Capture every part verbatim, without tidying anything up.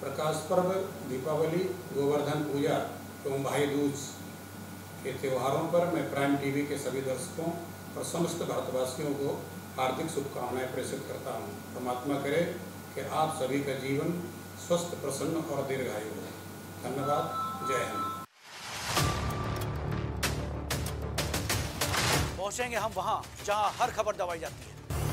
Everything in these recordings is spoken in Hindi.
प्रकाश पर्व, दीपावली, गोवर्धन पूजा एवं भाई दूज के त्योहारों पर मैं प्राइम टीवी के सभी दर्शकों और समस्त भारतवासियों को हार्दिक शुभकामनाएं प्रेषित करता हूं। परमात्मा करे कि आप सभी का जीवन स्वस्थ, प्रसन्न और दीर्घायु हो। धन्यवाद। जय हिंद। पहुंचेंगे हम वहां जहां हर खबर दबाई जाती है।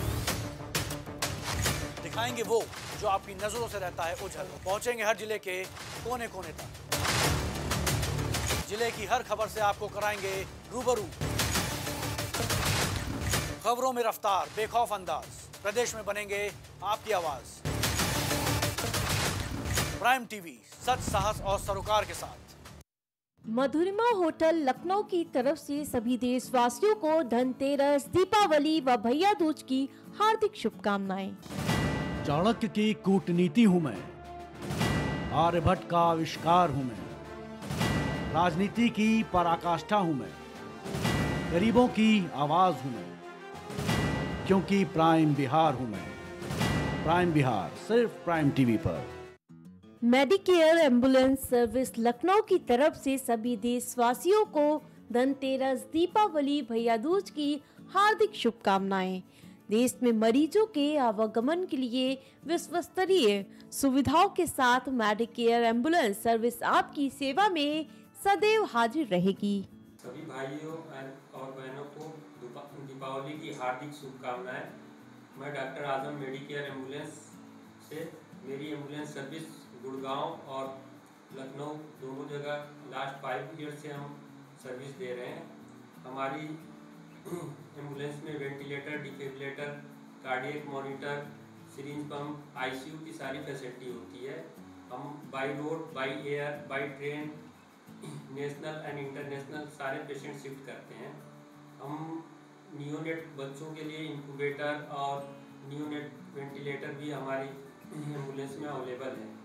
दिखाएंगे वो जो आपकी नजरों से रहता है ओझल। पहुंचेंगे हर जिले के कोने कोने तक। जिले की हर खबर से आपको कराएंगे रूबरू। खबरों में रफ्तार, बेखौफ अंदाज। प्रदेश में बनेंगे आपकी आवाज। प्राइम टीवी, सच, साहस और सरोकार के साथ। मधुरिमा होटल लखनऊ की तरफ से सभी देशवासियों को धनतेरस, दीपावली व भैया दूज की हार्दिक शुभकामनाएं। चाणक्य की कूटनीति हूँ मैं, आर्यभट्ट का आविष्कार हूँ मैं, राजनीति की पराकाष्ठा हूँ मैं, गरीबों की आवाज हूँ मैं, क्योंकि प्राइम बिहार हूँ मैं। प्राइम बिहार सिर्फ प्राइम टीवी पर। मेडिकेयर एम्बुलेंस सर्विस लखनऊ की तरफ से सभी देशवासियों को धनतेरस, दीपावली, भैया दूज की हार्दिक शुभकामनाएं। देश में मरीजों के आवागमन के लिए विश्व स्तरीय सुविधाओं के साथ मेडिकेयर एम्बुलेंस सर्विस आपकी सेवा में सदैव हाजिर रहेगी। सभी भाइयों और बहनों को दीपावली की हार्दिक शुभकामनाएं। मैं डॉक्टर आजम मेडिकेयर एम्बुलेंस से, मेरी एम्बुलेंस सर्विस गुड़गांव और लखनऊ दोनों जगह लास्ट फाइव ईयर से हम सर्विस दे रहे हैं। हमारी एम्बुलेंस में ventilator, defibrillator, cardiac monitor, syringe pump, ICU की सारी फैसिलिटी होती है। हम by road, by air, by train, national and international सारे पेशेंट शिफ्ट करते हैं। हम नियोनेट बच्चों के लिए इंक्यूबेटर और नियोनेट वेंटिलेटर भी हमारी एम्बुलेंस में अवेलेबल है।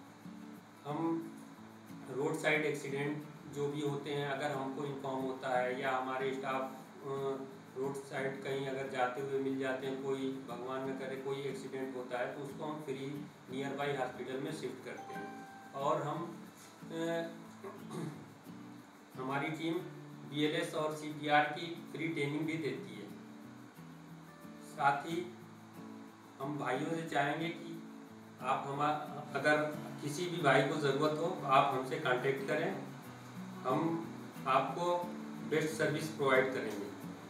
हम रोड साइड एक्सीडेंट जो भी होते हैं, अगर हमको इन्फॉर्म होता है या हमारे स्टाफ रोड साइड कहीं अगर जाते हुए मिल जाते हैं, कोई भगवान न करे कोई एक्सीडेंट होता है, तो उसको हम फ्री नियर बाई हॉस्पिटल में शिफ्ट करते हैं। और हम ए, हमारी टीम बीएलएस और सीपीआर की फ्री ट्रेनिंग भी देती है। साथ ही हम भाइयों से चाहेंगे कि आप हमारा अगर किसी भी भाई को ज़रूरत हो तो आप हमसे कांटेक्ट करें, हम आपको बेस्ट सर्विस प्रोवाइड करेंगे।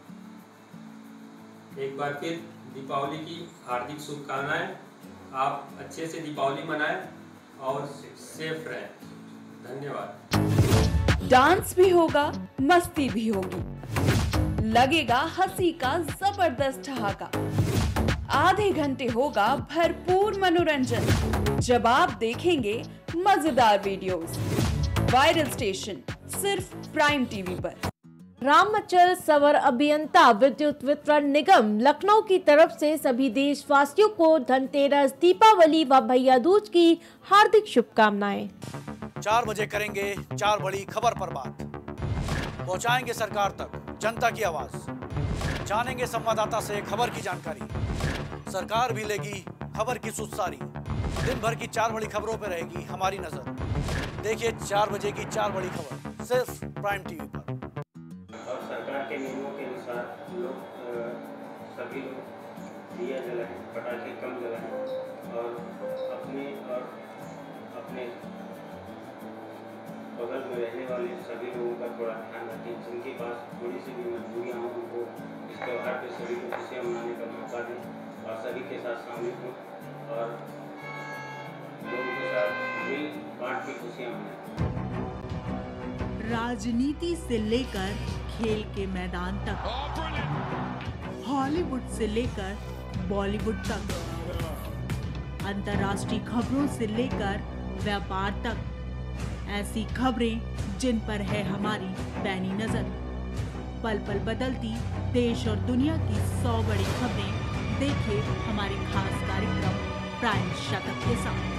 एक बार फिर दीपावली की हार्दिक शुभकामनाएं। आप अच्छे से दीपावली मनाएं और सेफ रहें। धन्यवाद। डांस भी होगा, मस्ती भी होगी, लगेगा हंसी का जबरदस्त ठहाका। आधे घंटे होगा भरपूर मनोरंजन जब आप देखेंगे मजेदार वीडियोस। वायरल स्टेशन सिर्फ प्राइम टीवी पर। रामचल सवर अभियंता विद्युत वितरण निगम लखनऊ की तरफ से सभी देशवासियों को धनतेरस, दीपावली व भैया दूज की हार्दिक शुभकामनाएं। चार बजे करेंगे चार बड़ी खबर पर बात। पहुंचाएंगे सरकार तक जनता की आवाज। जानेंगे संवाददाता से खबर की जानकारी। सरकार भी लेगी खबर की सुस्तारी। दिन भर की चार बड़ी खबरों पर रहेगी हमारी नजर। देखिए चार बजे की चार बड़ी खबर सिर्फ प्राइम टीवी पर। और सरकार के नियमों के अनुसार लोग सभी लोग दिया जलाएं, पटाखे कम जलाएं और अपने और अपने बगल में रहने वाले सभी लोगों का थोड़ा ध्यान रखें। जिनके पास थोड़ी सी भी मजबूरियाँ हों, उनको इस त्यौहार पे सभी को खुशियाँ मनाने का मौका दें और सभी के साथ शामिल हों और लोगों के साथ मिल बांट के खुशियाँ मनाएं। राजनीति से लेकर खेल के मैदान तक, हॉलीवुड से लेकर बॉलीवुड तक, अंतर्राष्ट्रीय खबरों से लेकर व्यापार तक, ऐसी खबरें जिन पर है हमारी पैनी नजर। पल पल बदलती देश और दुनिया की सौ बड़ी खबरें देखिए हमारे खास कार्यक्रम प्राइम शतक के साथ।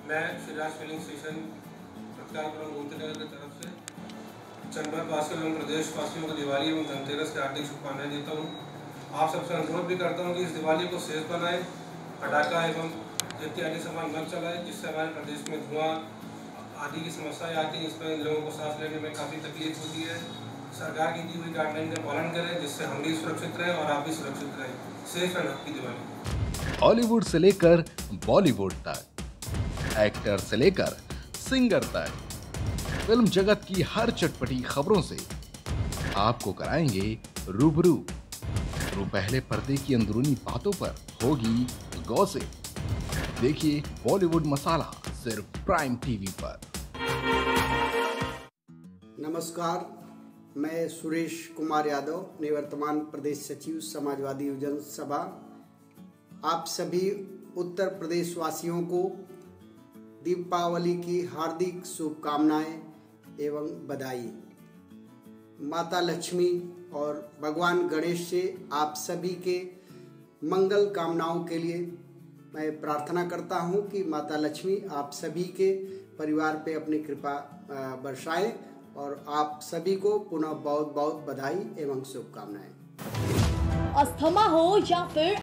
मैं शिराज फिलिंग स्टेशन प्रख्यातपुरम गोमतीनगर की तरफ से चंबल वासियों एवं प्रदेश वासियों को दिवाली एवं धनतेरस की हार्दिक शुभकामनाएं देता हूँ। आप सबसे अनुरोध भी करता हूँ कि इस दिवाली को सेफ बनाएं, पटाखा एवं इत्यादि सामान मत चलाएं, जिससे हमारे प्रदेश में धुआं आदि की समस्याएं आती हैं। इसमें लोगों को सांस लेने में काफ़ी तकलीफ होती है। सरकार की दी हुई गाइडलाइन का पालन करें, जिससे हम भी सुरक्षित रहें और आप भी सुरक्षित रहें। Safe and happy Diwali. Hollywood से लेकर बॉलीवुड तक, एक्टर से लेकर सिंगर तक, फिल्म जगत की हर चटपटी खबरों से आपको कराएंगे रूबरू। तो पहले पर्दे की अंदरूनी बातों पर होगी गॉसिप। देखिए बॉलीवुड मसाला सिर्फ प्राइम टीवी पर। नमस्कार, मैं सुरेश कुमार यादव, निवर्तमान प्रदेश सचिव समाजवादी युवजन सभा। आप सभी उत्तर प्रदेश वासियों को दीपावली की हार्दिक शुभकामनाएं एवं बधाई। माता लक्ष्मी और भगवान गणेश से आप सभी के मंगल कामनाओं के लिए मैं प्रार्थना करता हूं कि माता लक्ष्मी आप सभी के परिवार पे अपनी कृपा बरसाएं और आप सभी को पुनः बहुत बहुत बधाई एवं शुभकामनाएं। अस्थमा हो या फिर